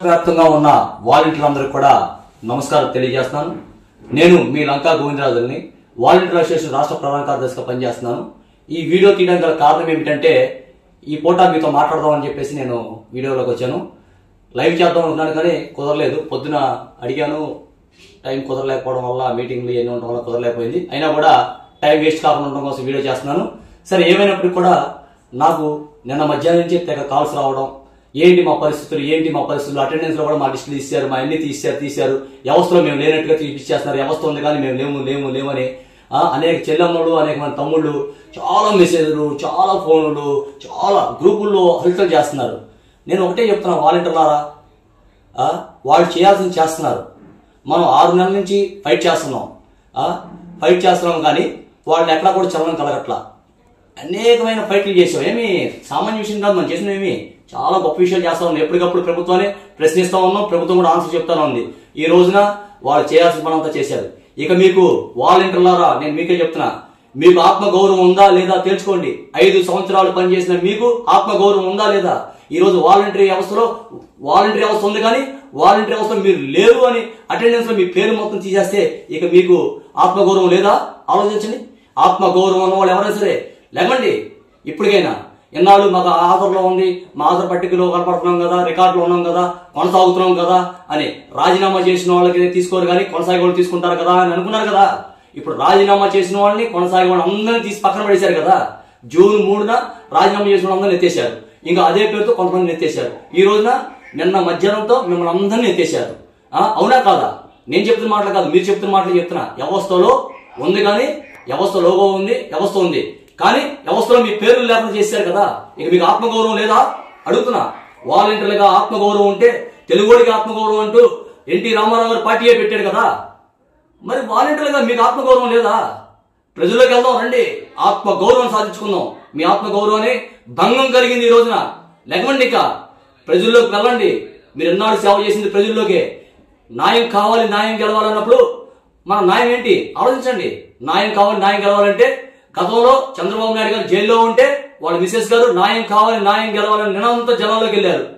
వ్యాప్తంగా ఉన్న వాలంటీర్లందరికీ కూడా నమస్కారం తెలియజేస్తున్నాను. నేను మీ లంకా గోవిందరాజుని వాలంటీర్ అసోసియేషన్ రాష్ట్ర ప్రధాన కార్యదర్శిగా పనిచేస్తున్నాను. ఈ వీడియో తీయడానికి గల కారణం ఏమిటంటే ఈ పూట మీతో మాట్లాడదామని చెప్పేసి నేను వీడియోలోకి వచ్చాను. లైవ్ చేద్దాం అనుకున్నాను కానీ కుదరలేదు. పొద్దున అడిగాను, టైం కుదరలేకపోవడం వల్ల మీటింగ్లు ఎన్ని ఉండడం వల్ల కుదరలేకపోయింది. అయినా కూడా టైం వేస్ట్ కాకుండా ఉండడం కోసం వీడియో చేస్తున్నాను. సరే, ఏమైనప్పటికీ కూడా నాకు నిన్న మధ్యాహ్నం నుంచి తెగ కాల్స్ రావడం, ఏంటి మా పరిస్థితులు, అటెండెన్స్ లో కూడా మా లిస్టులు తీశారు, మా అన్ని తీశారు, వ్యవస్థలో మేము లేనట్టుగా తీపిచ్చేస్తున్నారు, వ్యవస్థ ఉంది కానీ మేము లేమని అనేక చెల్లెమ్మలు, అనేక మంది తమ్ముళ్ళు చాలా మెసేజ్లు, చాలా ఫోన్లు, చాలా గ్రూపుల్లో హల్చల్ చేస్తున్నారు. నేను ఒకటే చెప్తున్నా, వాలంటీర్లారా, వాళ్ళు చేయాల్సింది చేస్తున్నారు. మనం 6 నెలల నుంచి ఫైట్ చేస్తున్నాం కానీ వాళ్ళు ఎక్కడా కూడా చలనం కలగట్లా. అనేకమైన ఫైట్లు చేసాం. ఏమి సామాన్య విషయం కాదు, మనం చేసినవి చాలా గొప్ప విషయాలు చేస్తా ఉన్నాం. ఎప్పటికప్పుడు ప్రభుత్వాన్ని ప్రశ్నిస్తా ఉన్నాం, ప్రభుత్వం కూడా ఆన్సర్ చెప్తానే ఉంది. ఈ రోజున వాళ్ళు చేయాల్సిన పనంతా చేశారు. ఇక మీకు వాలంటీర్లారా, నేను మీకే చెప్తున్నా, మీకు ఆత్మగౌరవం ఉందా లేదా తెలుసుకోండి. 5 సంవత్సరాలు పనిచేసిన మీకు ఆత్మగౌరవం ఉందా లేదా? ఈ రోజు వాలంటీర్ వ్యవస్థ ఉంది కానీ వాలంటీర్ వ్యవస్థ మీరు లేరు అని అటెండెన్స్ లో మీ పేరు మొత్తం తీసేస్తే ఇక మీకు ఆత్మగౌరవం లేదా? ఆలోచించండి. ఆత్మగౌరవం ఉన్న వాళ్ళు ఎవరైనా సరే లేకండి. ఇప్పటికైనా ఎన్నాళ్ళు మాకు ఆధార్లో ఉంది, మా ఆధార్ పట్టికలో కనపడుతున్నాం కదా, రికార్డులో ఉన్నాం కదా, కొనసాగుతున్నాం కదా అని రాజీనామా చేసిన వాళ్ళకి తీసుకోరు కానీ కొనసాగే వాళ్ళు తీసుకుంటారు కదా అని అనుకున్నారు కదా. ఇప్పుడు రాజీనామా చేసిన వాళ్ళని, కొనసాగే వాళ్ళని అందరినీ తీసి పక్కన పడేశారు కదా. జూన్ 3న రాజీనామా చేసిన వాళ్ళందరినీ ఎత్తేశారు. ఇంకా అదే పేరుతో కొంతమంది ఎత్తేశారు. ఈ రోజున నిన్న మధ్యాహ్నంతో మిమ్మల్ని అందరినీ ఎత్తేశారు. అవునా కాదా? నేను చెప్తున్న మాటలు కాదు, మీరు చెప్తున్న మాటలు చెప్తున్నా. వ్యవస్థలో ఉంది కానీ, వ్యవస్థ లోగో ఉంది, వ్యవస్థ ఉంది కానీ వ్యవస్థలో మీ పేర్లు లేకుండా చేశారు కదా. ఇక మీకు ఆత్మగౌరవం లేదా అడుగుతున్నా. వాలంటీర్లుగా ఆత్మగౌరవం ఉంటే తెలుగుడికి ఆత్మగౌరవం అంటూ ఎన్టీ రామారావు గారు పార్టీయే పెట్టాడు కదా. మరి వాలంటీర్లుగా మీకు ఆత్మగౌరవం లేదా? ప్రజల్లోకి వెళ్దాం, రండి, ఆత్మగౌరవం సాధించుకుందాం. మీ ఆత్మగౌరవాన్ని భంగం కలిగింది ఈ రోజున. లేకండి, ఇక ప్రజల్లోకి వెళ్ళండి. మీరు ఎన్నాళ్ళు సేవ చేసింది ప్రజల్లోకే. న్యాయం కావాలి, న్యాయం గెలవాలన్నప్పుడు మన న్యాయం ఏంటి ఆలోచించండి. న్యాయం కావాలి, న్యాయం గెలవాలంటే గతంలో చంద్రబాబు నాయుడు గారు జైల్లో ఉంటే వాళ్ళ మిసెస్ గారు న్యాయం కావాలి, న్యాయం గెలవాలని నినాదంతో జనాల్లోకి వెళ్ళారు.